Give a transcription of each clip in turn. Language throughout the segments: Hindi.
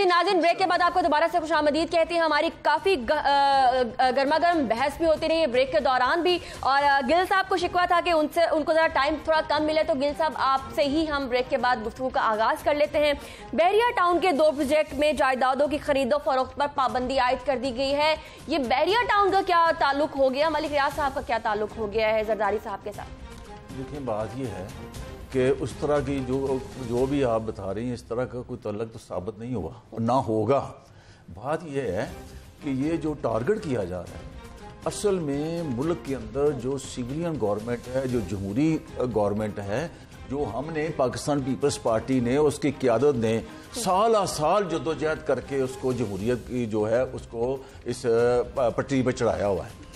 जी नाज़रीन, ब्रेक के बाद आपको दोबारा से खुशामदीद कहते हैं। हमारी काफ़ी गर्मा गर्म बहस भी होती रही है ब्रेक के दौरान भी, और गिल साहब को शिकवा था कि उनको ज़रा टाइम थोड़ा कम मिले, तो गिल साहब आपसे ही हम ब्रेक के बाद गुफ्तगू का आगाज़ कर लेते हैं। बहरिया टाउन के 2 प्रोजेक्ट में जायदादों की खरीदो फरोख्त पर पाबंदी आयद कर दी गई है। ये बहरिया टाउन का क्या ताल्लुक हो गया, मलिक रियाज साहब का क्या ताल्लुक हो गया है जरदारी साहब के साथ? देखिए, बात ये है कि उस तरह की जो भी आप बता रही हैं, इस तरह का कोई तल्लक तो साबित नहीं हुआ और ना होगा। बात यह है कि ये जो टारगेट किया जा रहा है, असल में मुल्क के अंदर जो सिविलियन गवर्नमेंट है, जो जमहूरी गवर्नमेंट है, जो हमने पाकिस्तान पीपल्स पार्टी ने, उसकी क़यादत ने साल आ साल जद्दोजहद करके उसको जमहूरियत की जो है उसको इस पटरी पर चढ़ाया हुआ है।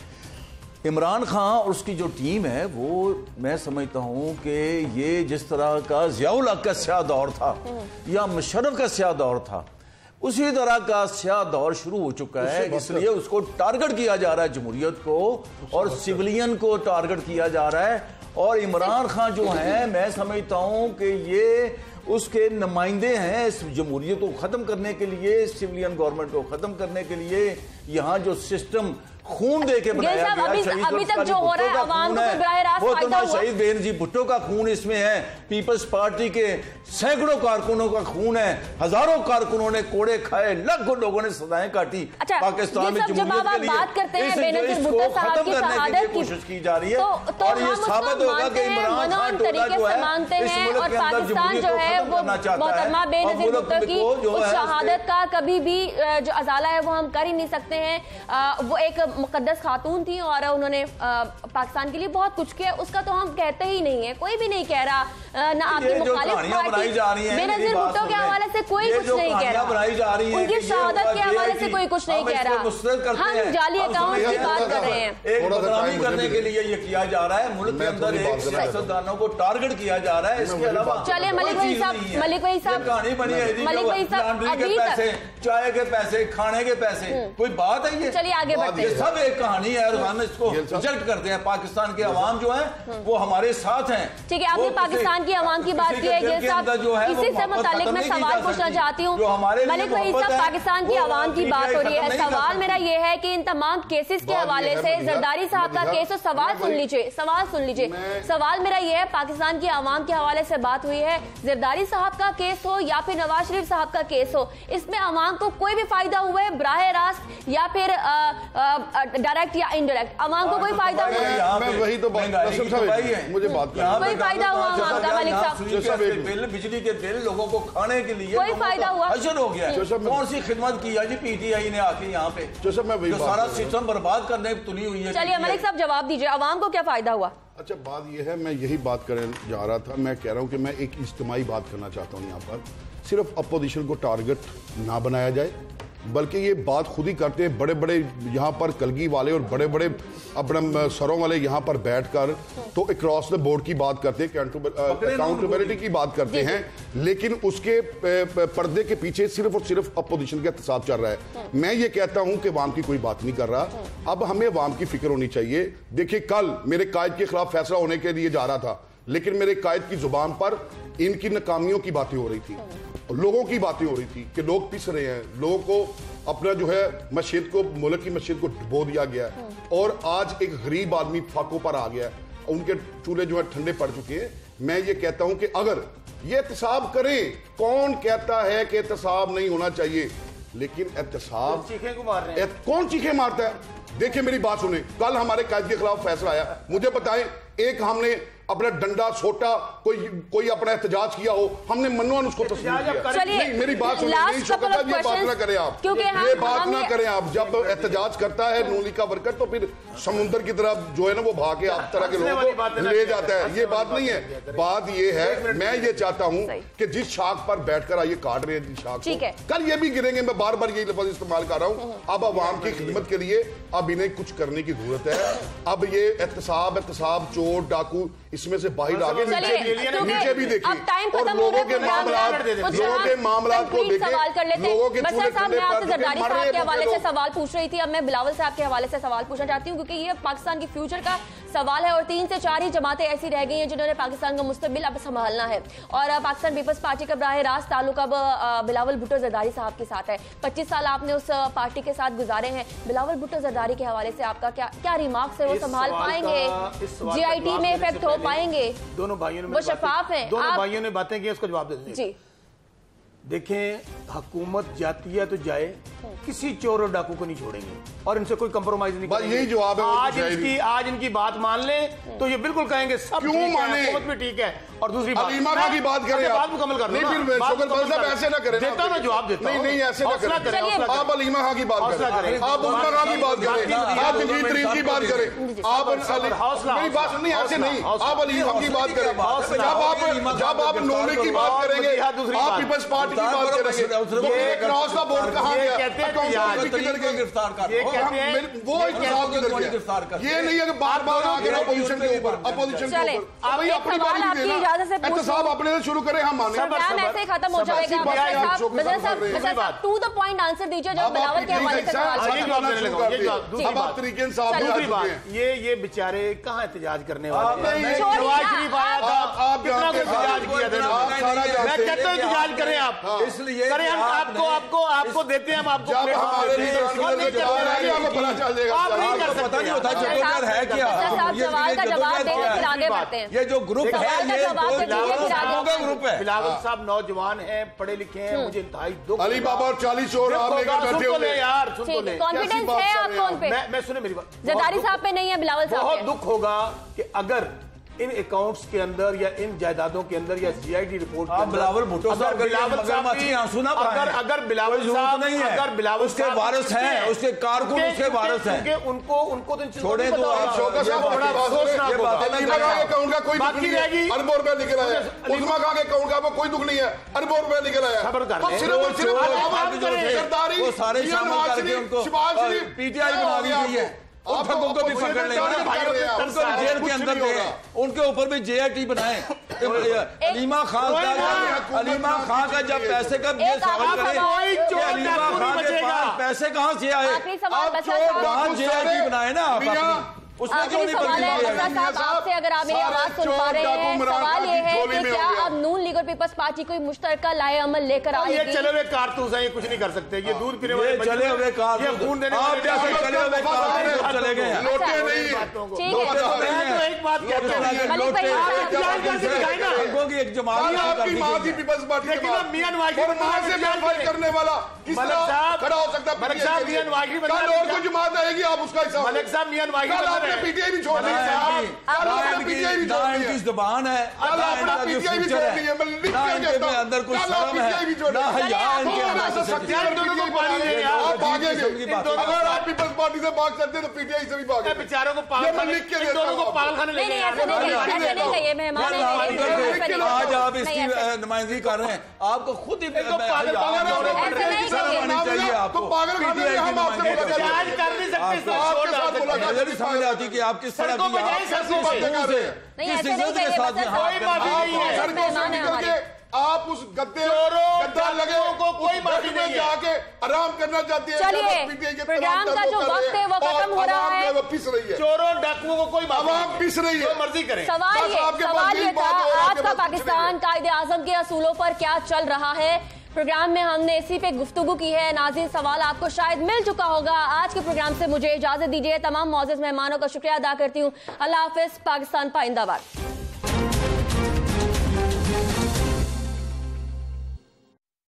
इमरान खान और उसकी जो टीम है वो, मैं समझता हूँ कि ये जिस तरह का ज़ियाउल हक का स्याह दौर था या मुशर्रफ का स्याह दौर था, उसी तरह का स्याह दौर शुरू हो चुका है। इसलिए उसको टारगेट किया जा रहा है, जमहूरियत को और सिविलियन को टारगेट किया जा रहा है। और इमरान खान जो है, मैं समझता हूँ कि ये उसके नुमाइंदे हैं इस जमहूरियत को ख़त्म करने के लिए, सिविलियन गवर्नमेंट को ख़त्म करने के लिए। यहाँ जो सिस्टम खून दे के बनाया गया, अभी तक जो हो रहा है अवाम को बराह रास्त फायदा हुआ। शहीद बेनजीर भुट्टो का खून इसमें है, पीपल्स पार्टी के सैकड़ों कारकुनों का खून है, हजारों कारकुनों ने कोड़े खाए, लाखों लोगों ने सजाएं काटी। पाकिस्तान में जमहूरियत के लिए इसको खत्म करने की कोशिश की जा रही है। और ये साबित होगा कि इमरान खान टोला जो है इस मुल्क के अंदर जमहूरियत को खत्म करना चाहता है। बेनजीर भुट्टो की उस शहादत का कभी भी जो अजाला है वो हम कर ही नहीं सकते हैं। वो एक मुकद्दस खातून थी और उन्होंने पाकिस्तान के लिए बहुत कुछ किया, उसका तो हम कहते ही नहीं है, कोई भी नहीं कह रहा। ना आपकी मुखालिफ पार्टी बेनजीर भुट्टो के हवाले से कोई कुछ नहीं कह रहा, उनकी शहादत के हवाले से कोई कुछ नहीं कह रहा। हम जाली अकाउंट की बात कर रहे हैं। एक बदनामी करने के लिए ये किया जा रहा है, मुल्क के अंदर एक सियासतदानों को टारगेट किया जा रहा है। इसके अलावा चलिए मलिक वही साहब कहानी बनी है, मलिक वही साहब, पैसे, चाय के पैसे, खाने के पैसे, कोई बात है ये? चलिए आगे बढ़ते हैं। सब एक कहानी है और हम इसको रिजेक्ट करते हैं। पाकिस्तान के अवाम जो है वो हमारे साथ हैं। ठीक है, आपने पाकिस्तान की अवाम की बात की है, इसी से मुताल्लिक मैं सवाल पूछना चाहती हूँ। मलिक वही साहब, पाकिस्तान की अवाम की बात हो रही है, सवाल मेरा ये है कि इन तमाम केसेस के हवाले से जरदारी साहब का केस, तो सवाल सुन लीजिए, सवाल मेरा ये है, पाकिस्तान की अवाम के हवाले से बात हुई है, जरदारी साहब का केस हो या फिर नवाज शरीफ साहब का केस हो, इसमें अवाम को कोई भी फायदा हुआ है बराह रास्त या फिर डायरेक्ट या इनडायरेक्ट? अवाम को कोई फायदा हुआ है? मैं वही तो मुझे बात कोई फायदा हुआ अवाम का? मलिक साहब, बिल, बिजली के बिल लोगों को खाने के लिए कोई फायदा हुआ? हशर हो गया। कौन सी खिदमत की जी पीटीआई ने आके यहाँ पे, जो सारा सिस्टम बर्बाद करने तुली हुई है। चलिए मलिक साहब जवाब दीजिए, अवाम को क्या फायदा हुआ? अच्छा, बात यह है, मैं यही बात करने जा रहा था। मैं कह रहा हूं कि मैं एक इज्तिमाई बात करना चाहता हूं। यहाँ पर सिर्फ अपोजिशन को टारगेट ना बनाया जाए, बल्कि ये बात खुद ही करते हैं बड़े बड़े यहाँ पर कलगी वाले और बड़े बड़े अपने सरों वाले यहाँ पर बैठकर तो अक्रॉस द बोर्ड की बात करते हैं, अकाउंटेबिलिटी की बात करते हैं, लेकिन उसके पर्दे के पीछे सिर्फ और सिर्फ अपोजिशन का एहतसाब चल रहा है। मैं ये कहता हूं कि अवाम की कोई बात नहीं कर रहा। अब हमें अवाम की फिक्र होनी चाहिए। देखिए, कल मेरे कायद के खिलाफ फैसला होने के लिए जा रहा था, लेकिन मेरे कायद की जुबान पर इनकी नाकामियों की बातें हो रही थी, लोगों की बातें हो रही थी कि लोग पिस रहे हैं, लोगों को अपना जो है मस्जिद को, मुल्क की मस्जिद को डुबो दिया गया है। और आज एक गरीब आदमी फाकों पर आ गया, उनके चूल्हे जो है ठंडे पड़ चुके हैं। मैं ये कहता हूं कि अगर ये एहतसाब करें, कौन कहता है कि एहतसाब नहीं होना चाहिए, लेकिन एहतसाब कौन चीखे मारता है? देखिए मेरी बात सुने, कल हमारे कायद के खिलाफ फैसला आया, मुझे बताएं, एक हमने अपना डंडा छोटा कोई अपना एहतजाज किया हो, हमने मनवान उसको तस्लीम किया। नहीं, मेरी बात सुनिए, ये बात ना करें आप, ये बात ना करें आप। जब एहतजाज करता है नूली का वर्कर तो फिर समुद्र की तरफ जो है ना वो भाग के आप तरह के लोगों को ले जाता है। ये बात नहीं है। बात ये है, मैं ये चाहता हूँ कि जिस शाख पर बैठकर आइए काट रहे हैं शाख, कल ये भी गिरेंगे। मैं बार बार यही लफ्ज इस्तेमाल कर रहा हूँ। अब अवाम की खिदमत के लिए अब इन्हें कुछ करने की जरूरत है। अब ये एहतसाब चोर डाकू इसमें से बाहर आगे नीचे भी देखिए और लोगों के मामलात को देखें। लोगों के जरदारी साहब के हवाले से सवाल पूछ रही थी, अब मैं बिलावल साहब के हवाले से सवाल पूछना चाहती हूँ, क्योंकि ये पाकिस्तान की फ्यूचर का सवाल है। और 3 से 4 ही जमातें ऐसी रह गई हैं जिन्होंने पाकिस्तान का मुस्तकबिल अब संभालना है। और पाकिस्तान पीपल्स पार्टी का बराह रास्त ताल्लुक अब बिलावल भुट्टो जरदारी साहब के साथ है। 25 साल आपने उस पार्टी के साथ गुजारे हैं। बिलावल भुट्टो जरदारी के हवाले से आपका क्या रिमार्क्स है? वो संभाल पाएंगे? GIT में इफेक्ट हो पाएंगे? दोनों भाइयों ने वो शफाफ है, दोनों भाइयों ने बातें की, उसको जवाब दे दीजिए जी। देखें, हुकूमत जाती है तो जाए, किसी चोर और डाकू को नहीं छोड़ेंगे और इनसे कोई कंप्रोमाइज नहीं करेंगे। यही जवाब है। आज इनकी बात मान लें तो ये बिल्कुल कहेंगे सब क्यों माने? हुकूमत भी ठीक है। और दूसरी बात, अलीमा खां की बात करें, बात मुकम्मल कर नहीं, फिर शौकत साहब ऐसे ना करें। देता ना जवाब देता। नहीं ऐसे ना करें। आप अलीमा खां की बात करें, आप उस्मा खां की बात करें, आप दिलजीत तरीन की बात करें, आप मेरी बात नहीं, ऐसे नहीं, आप अलीमा की बात करें। जब आप नोने की बात करेंगे, आप पीपल्स पार्टी की बात करेंगे, क्रॉस का बोर्ड कहां गया? किधर गए? गिरफ्तार कर वो गिरफ्तार कर। ये नहीं है कि बार बार आगे अपोजिशन के ऊपर अपनी बारी साहब अपने से शुरू करें, हम माने ऐसे खत्म हो जाएगा। टू द पॉइंट आंसर दीजिए जो बिलावल के हवाले से अब आप तरीके साहब ये बेचारे कहाँ एहतजाज करने वाले? मैं कहता हूँ एहतजाज करें आप, इसलिए करें, हम आपको देते हैं, हम आपको पता नहीं कर सकते है क्या सवाल का जवाब देने फिर आगे बढ़ते हैं। ये जो ग्रुप है ये ग्रुप है। बिलावल साहब नौजवान हैं, पढ़े लिखे हैं, मुझे इंतहाई दुख। अली बाबा और 40 और आप लेकर बैठे हुए यार, सुन तो ले। कॉन्फिडेंस है आपको उन पे? मैं सुने मेरी बात, जरदारी साहब पे नहीं है, बिलावल साहब बहुत दुख होगा कि अगर इन अकाउंट्स के अंदर या इन जायदादों के अंदर या GIT रिपोर्ट आप बिलावल भुट्टो साहब अगर बिलावल साहब नहीं है, अगर बिलावल उसके वारिस हैं, उसके कारकुन उसके वारिस हैं, उनको तो छोड़े तो आप शौकत साहब बड़ा अलीमा खां के अकाउंट का कोई दुख नहीं है, अरबों रुपए निकल आया। उस्मा खां के अकाउंट का कोई दुख नहीं है, अरबों रुपए निकल आया। सरदारी वो सारे शामिल करके उनको PTI बना दी गई है। उनको भी पकड़ लें, उनको जेल के अंदर दे, उनके ऊपर भी JIT बनाए। अलीमा खां का जब पैसे का ये सवाल करें, अलीमा खां के पास पैसे कहाँ से आए? वहाँ JIT बनाए ना आप उसमें सवाल है आपसे, अगर आप मेरी आवाज सुन पा रहे हैं, सवाल ये है कि क्या अब नून लीग और पीपल्स पार्टी कोई मुश्तरका लाए अमल लेकर आएगी? ये चले हुए कारतूस हैं, ये कुछ नहीं कर सकते। ये दूध पीने वाले चले हुए कारतूस, खून देने आप जैसे चले हुए कारतूस चले गए हैं। लोटे नहीं, एक बात कहते हैं, लोगों की एक जमात आपकी मां की पीपल्स पार्टी के बाद मियां नवाज से वेरीफाई करने वाला किस तरह खड़ा हो सकता है? मलिक साहब मियां नवाज की कल और कोई जमात आएगी, आप उसका हिसाब मलिक साहब मियां नवाज PTI भी छोड़ दी, PTI भी छोड़ दी, इनकी ज़बान है, PTI भी छोड़ दी है, इनके अंदर कुछ शर्म है ना हया इनके अगर आप पीपल्स पार्टी से भाग सकते तो PTI से भी भागे। बेचारों को पागलखाने ले गए। आज आप इसकी नुमाइंदगी कर रहे हैं, आपको खुद ही चाहिए। आपको समझ आती कि आप किस तरह आप उस गद्दार लगे को कोई माफी नहीं जाके आराम करना चाहती है। चलिए, प्रोग्राम का जो वक्त है वो खत्म हो रहा है, वो पिस रही है, चोरों डाकुओं को कोई आवाम पिस रही है, मर्जी करें। सवाल ये था आज का पाकिस्तान कायदे आजम के असूलों पर क्या चल रहा है। प्रोग्राम में हमने इसी पे गुफ्तगू की है। नाज़रीन, सवाल आपको शायद मिल चुका होगा। आज के प्रोग्राम से मुझे इजाजत दीजिए। तमाम मौजूद मेहमानों का शुक्रिया अदा करती हूँ। अल्लाह हाफिज। पाकिस्तान पाइंदाबाद।